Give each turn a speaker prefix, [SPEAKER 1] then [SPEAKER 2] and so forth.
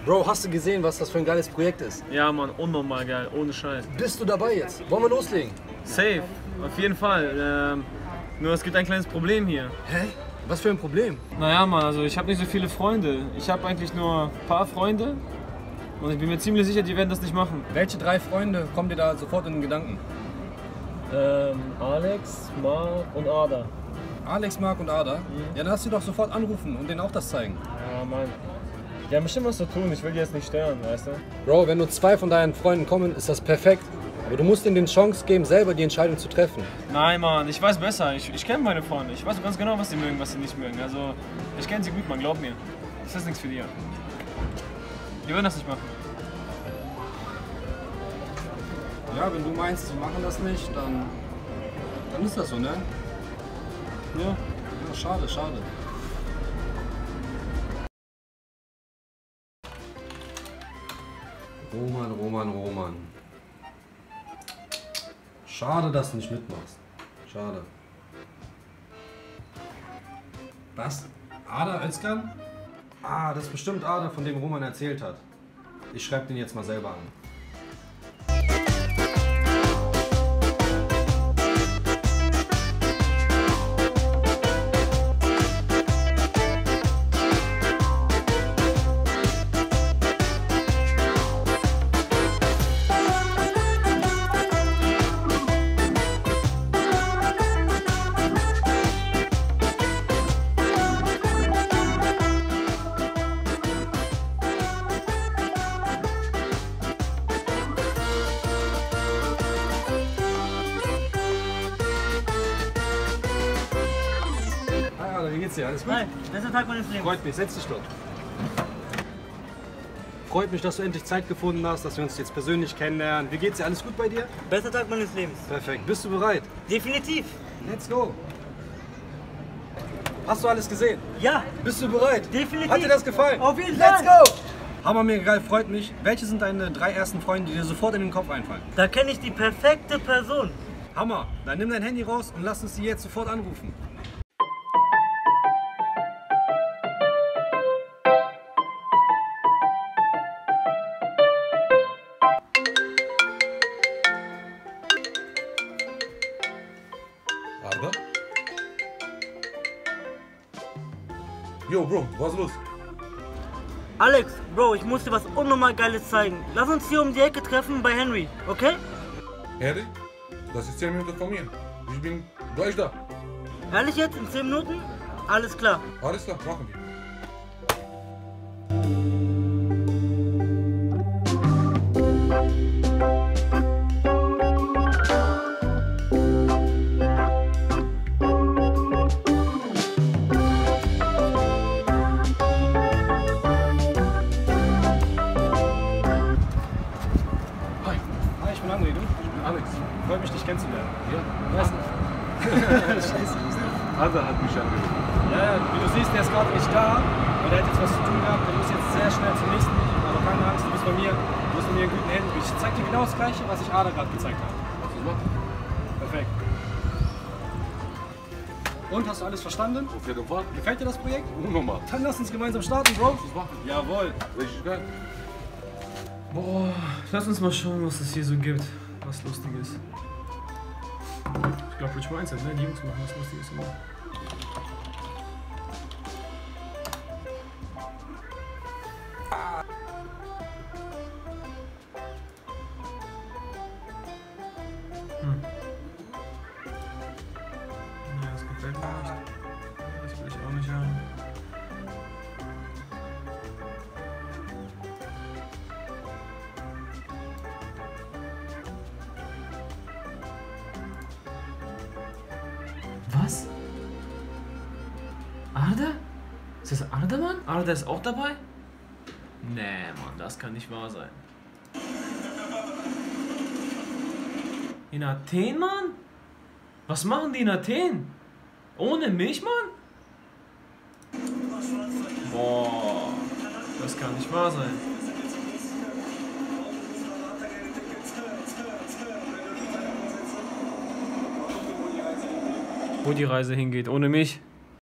[SPEAKER 1] Bro, hast du gesehen, was das für ein geiles Projekt ist?
[SPEAKER 2] Ja, Mann, unnormal geil, ohne Scheiß.
[SPEAKER 1] Bist du dabei jetzt? Wollen wir loslegen?
[SPEAKER 2] Safe, auf jeden Fall. Nur es gibt ein kleines Problem hier.
[SPEAKER 1] Hä? Was für ein Problem?
[SPEAKER 2] Naja, Mann, also ich habe nicht so viele Freunde. Ich habe eigentlich nur ein paar Freunde. Und ich bin mir ziemlich sicher, die werden das nicht machen.
[SPEAKER 1] Welche 3 Freunde kommen dir da sofort in den Gedanken?
[SPEAKER 2] Alex, Mark und Ada.
[SPEAKER 1] Alex, Mark und Ada? Ja, dann lass sie doch sofort anrufen und denen auch das zeigen.
[SPEAKER 2] Ja, Mann. Die haben bestimmt was zu tun, ich will die jetzt nicht stören, weißt du?
[SPEAKER 1] Bro, wenn nur 2 von deinen Freunden kommen, ist das perfekt. Aber du musst ihnen die Chance geben, selber die Entscheidung zu treffen.
[SPEAKER 2] Nein, Mann, ich weiß besser. Ich kenne meine Freunde. Ich weiß ganz genau, was sie mögen, was sie nicht mögen. Also, ich kenne sie gut, Mann, glaub mir. Das ist nichts für die. Die würden das nicht machen.
[SPEAKER 1] Ja, wenn du meinst, sie machen das nicht, dann ist das so, ne?
[SPEAKER 2] Ja.
[SPEAKER 1] Ja, schade, schade. Roman. Schade, dass du nicht mitmachst. Schade. Was? Ada Özkan? Ah, das ist bestimmt Ada, von dem Roman erzählt hat. Ich schreibe den jetzt mal selber an. Wie geht's dir? Alles gut?
[SPEAKER 3] Hi, bester Tag meines Lebens.
[SPEAKER 1] Freut mich, setz dich dort. Freut mich, dass du endlich Zeit gefunden hast, dass wir uns jetzt persönlich kennenlernen. Wie geht's dir? Alles gut bei dir?
[SPEAKER 3] Bester Tag meines Lebens.
[SPEAKER 1] Perfekt. Bist du bereit?
[SPEAKER 3] Definitiv.
[SPEAKER 1] Let's go. Hast du alles gesehen?
[SPEAKER 3] Ja,
[SPEAKER 1] Bist du bereit?
[SPEAKER 3] definitiv.
[SPEAKER 1] Hat dir das gefallen?
[SPEAKER 3] Auf jeden
[SPEAKER 1] Let's
[SPEAKER 3] Fall.
[SPEAKER 1] go! Hammer, mega geil, freut mich. Welche sind deine 3 ersten Freunde, die dir sofort in den Kopf einfallen?
[SPEAKER 3] Da kenne ich die perfekte Person.
[SPEAKER 1] Hammer, dann nimm dein Handy raus und lass uns die jetzt sofort anrufen.
[SPEAKER 4] Arda? Yo, Bro, was ist los?
[SPEAKER 3] Alex, Bro, ich muss dir was unnormal Geiles zeigen. Lass uns hier um die Ecke treffen bei Henry, okay?
[SPEAKER 4] Harry? Das ist 10 Minuten von mir. Ich bin gleich da.
[SPEAKER 3] Ehrlich jetzt, in 10 Minuten? Alles klar.
[SPEAKER 4] Alles klar, machen wir.
[SPEAKER 1] Hi, ich bin André, du? Ich bin Alex. Freut mich, dich kennenzulernen.
[SPEAKER 4] Ja.
[SPEAKER 1] Weißt du? Scheiße.
[SPEAKER 4] Arda hat mich angerufen.
[SPEAKER 1] Ja, wie du siehst, der ist gerade nicht da. Und er hat jetzt was zu tun gehabt. Der muss jetzt sehr schnell zum nächsten Meeting. Aber keine Angst, du bist bei mir. Du bist bei mir in guten Händen. Ich zeig dir genau das Gleiche, was ich Ada gerade gezeigt habe.
[SPEAKER 4] Lass uns machen.
[SPEAKER 1] Perfekt. Und, hast du alles verstanden?
[SPEAKER 4] Auf jeden Fall.
[SPEAKER 1] Gefällt dir das Projekt?
[SPEAKER 4] Unnormal.
[SPEAKER 1] Dann lass uns gemeinsam starten, Bro.
[SPEAKER 4] Lass uns machen.
[SPEAKER 1] Jawohl.
[SPEAKER 4] Richtig geil.
[SPEAKER 2] Boah, lass uns mal schauen, was es hier so gibt. Was Lustiges. Ich glaube, Rich Mindset, ne? Die Jungs machen was Lustiges immer. Ja, das gefällt mir nicht. Das will ich auch nicht haben. Was? Arda? Ist das Arda, Mann? Arda ist auch dabei? Nee, Mann, das kann nicht wahr sein. In Athen, Mann? Was machen die in Athen? Ohne mich, Mann? Boah, das kann nicht wahr sein. Wo die Reise hingeht, ohne mich?